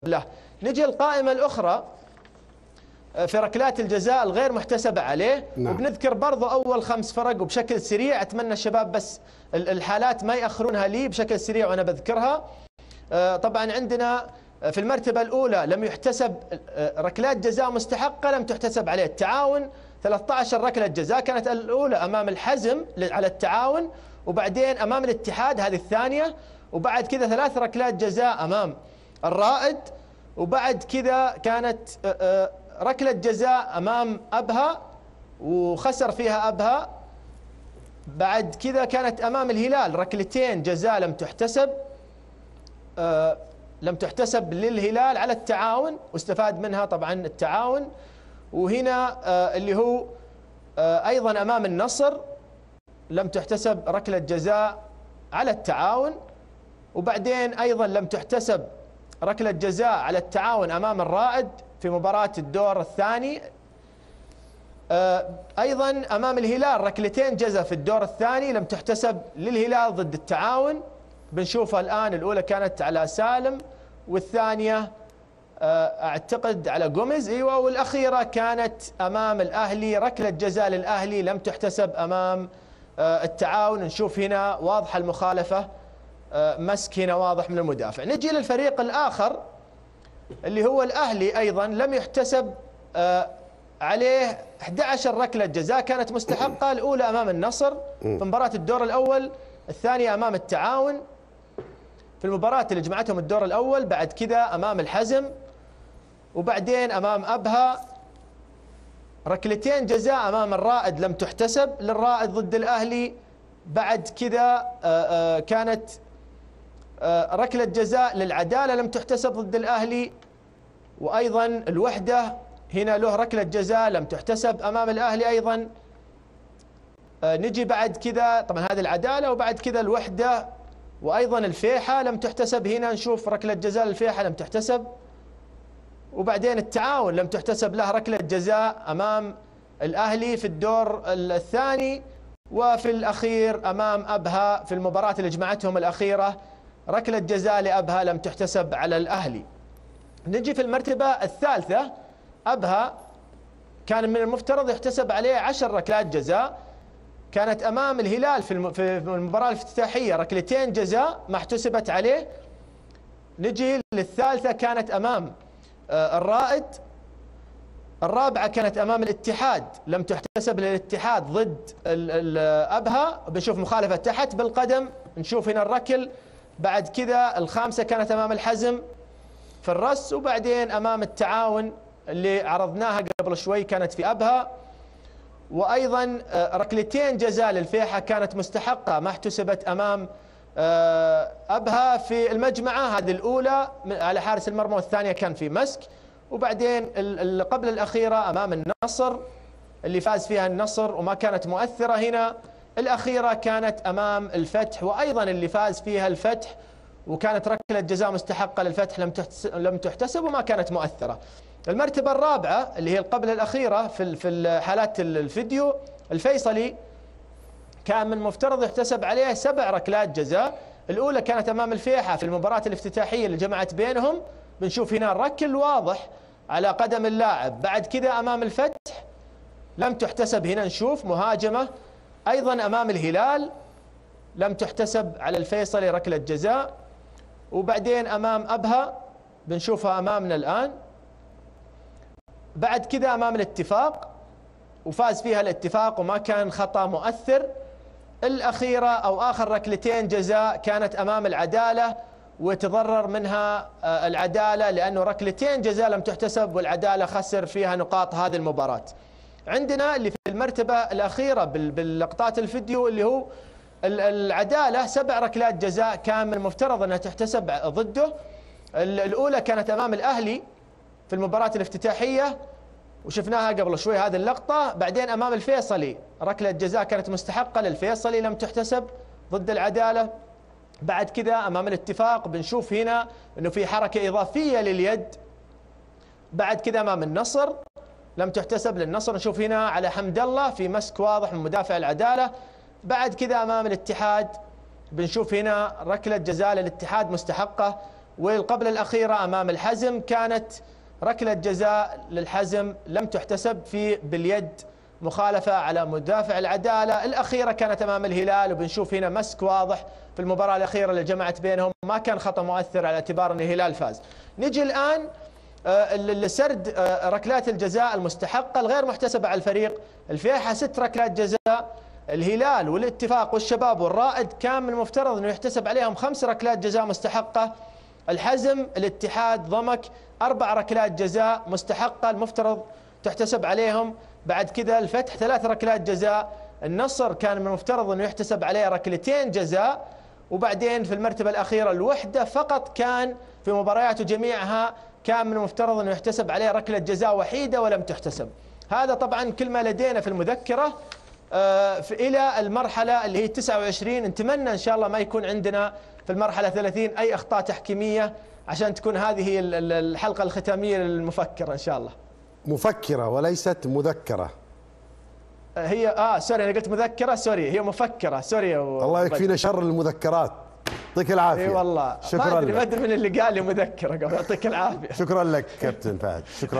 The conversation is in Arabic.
له. نجي القائمة الأخرى في ركلات الجزاء الغير محتسبة عليه. نعم. وبنذكر برضو أول 5 فرق وبشكل سريع، أتمنى الشباب بس الحالات ما يأخرونها لي بشكل سريع وأنا بذكرها. طبعا عندنا في المرتبة الأولى لم يحتسب ركلات جزاء مستحقة لم تحتسب عليه. التعاون 13 ركلة جزاء، كانت الأولى أمام الحزم على التعاون، وبعدين أمام الاتحاد هذه الثانية، وبعد كذا 3 ركلات جزاء أمام الرائد، وبعد كذا كانت ركلة جزاء أمام أبها وخسر فيها أبها. بعد كذا كانت أمام الهلال ركلتين جزاء لم تحتسب للهلال على التعاون، واستفاد منها طبعا التعاون. وهنا اللي هو أيضا أمام النصر لم تحتسب ركلة جزاء على التعاون، وبعدين أيضا لم تحتسب ركلة جزاء على التعاون أمام الرائد في مباراة الدور الثاني. أيضا أمام الهلال ركلتين جزاء في الدور الثاني لم تحتسب للهلال ضد التعاون، بنشوفها الآن. الأولى كانت على سالم والثانية أعتقد على جوميز، أيوة، والأخيرة كانت أمام الأهلي ركلة جزاء للأهلي لم تحتسب أمام التعاون. نشوف هنا واضحة المخالفة، مسك هنا واضح من المدافع. نجي للفريق الآخر اللي هو الأهلي، أيضا لم يحتسب عليه 11 ركلة جزاء كانت مستحقة. الأولى أمام النصر في مباراة الدور الأول، الثانية أمام التعاون في المباراة اللي جمعتهم الدور الأول، بعد كذا أمام الحزم، وبعدين أمام أبها ركلتين جزاء أمام الرائد لم تحتسب للرائد ضد الأهلي. بعد كذا كانت ركلة جزاء للعدالة لم تحتسب ضد الأهلي، وأيضا الوحدة هنا له ركلة جزاء لم تحتسب أمام الأهلي أيضا. نجي بعد كذا طبعا هذه العدالة، وبعد كذا الوحدة، وأيضا الفيحة لم تحتسب. هنا نشوف ركلة جزاء للفيحة لم تحتسب، وبعدين التعاون لم تحتسب له ركلة جزاء أمام الأهلي في الدور الثاني، وفي الأخير أمام أبها في المباراة اللي جمعتهم الأخيرة ركلة جزاء لأبها لم تحتسب على الأهلي. نجي في المرتبة الثالثة، أبها كان من المفترض يحتسب عليه 10 ركلات جزاء، كانت أمام الهلال في المباراة الافتتاحية ركلتين جزاء ما احتسبت عليه. نجي للثالثة كانت أمام الرائد، الرابعة كانت أمام الاتحاد لم تحتسب للاتحاد ضد أبها، بنشوف مخالفة تحت بالقدم، نشوف هنا الركل. بعد كذا الخامسة كانت أمام الحزم في الرأس، وبعدين أمام التعاون اللي عرضناها قبل شوي كانت في أبها. وأيضا ركلتين جزاء للفيحة كانت مستحقة ما احتسبت أمام أبها في المجمعة، هذه الأولى على حارس المرمى والثانية كان في مسك. وبعدين قبل الأخيرة أمام النصر اللي فاز فيها النصر وما كانت مؤثرة هنا. الأخيرة كانت أمام الفتح، وأيضا اللي فاز فيها الفتح وكانت ركلة جزاء مستحقة للفتح لم تحتسب وما كانت مؤثرة. المرتبة الرابعة اللي هي قبل الأخيرة في حالات الفيديو، الفيصلي كان من المفترض يحتسب عليه 7 ركلات جزاء. الأولى كانت أمام الفيحة في المباراة الافتتاحية اللي جمعت بينهم، بنشوف هنا الركل واضح على قدم اللاعب. بعد كذا أمام الفتح لم تحتسب، هنا نشوف مهاجمة. أيضا أمام الهلال لم تحتسب على الفيصلي ركلة جزاء. وبعدين أمام أبها بنشوفها أمامنا الآن. بعد كذا أمام الاتفاق وفاز فيها الاتفاق وما كان خطأ مؤثر. الأخيرة أو آخر ركلتين جزاء كانت أمام العدالة وتضرر منها العدالة لأنه ركلتين جزاء لم تحتسب والعدالة خسر فيها نقاط هذه المباراة. عندنا اللي في المرتبة الأخيرة باللقطات الفيديو اللي هو العدالة 7 ركلات جزاء كان من المفترض أنها تحتسب ضده. الأولى كانت أمام الأهلي في المباراة الافتتاحية وشفناها قبل شوي هذه اللقطة. بعدين أمام الفيصلي ركلة جزاء كانت مستحقة للفيصلي لم تحتسب ضد العدالة. بعد كذا أمام الاتفاق بنشوف هنا أنه في حركة إضافية لليد. بعد كذا أمام النصر لم تحتسب للنصر، نشوف هنا على حمد الله في مسك واضح من مدافع العدالة. بعد كذا أمام الاتحاد بنشوف هنا ركلة جزاء للاتحاد مستحقة والقبل الأخيرة أمام الحزم كانت ركلة جزاء للحزم لم تحتسب في باليد، مخالفة على مدافع العدالة. الأخيرة كانت أمام الهلال، وبنشوف هنا مسك واضح في المباراة الأخيرة اللي جمعت بينهم، ما كان خطأ مؤثر على اعتبار أن الهلال فاز. نجي الآن لسرد ركلات الجزاء المستحقة الغير محتسبة على الفريق. الفيحة 6 ركلات جزاء، الهلال والاتفاق والشباب والرائد كان من المفترض أنه يحتسب عليهم 5 ركلات جزاء مستحقة. الحزم، الاتحاد، ضمك 4 ركلات جزاء مستحقة المفترض تحتسب عليهم. بعد كذا الفتح 3 ركلات جزاء، النصر كان من المفترض أنه يحتسب عليه 2 ركلتين جزاء. وبعدين في المرتبة الأخيرة الوحدة فقط كان في مبارياته جميعها كان من المفترض أنه يحتسب عليه ركلة جزاء وحيدة ولم تحتسب. هذا طبعا كل ما لدينا في المذكرة إلى المرحلة اللي هي 29. نتمنى إن شاء الله ما يكون عندنا في المرحلة 30 أي أخطاء تحكيمية، عشان تكون هذه هي الحلقة الختامية للمفكرة إن شاء الله. مفكرة وليست مذكرة. هي سوري، أنا قلت مذكرة، سوري هي مفكرة، سوري. الله يكفينا شر المذكرات. يعطيك العافية. اي والله، شكرا لك. ما ادري من اللي قال لي مذكرة قبل. يعطيك العافية. شكرا لك كابتن فهد، شكرا.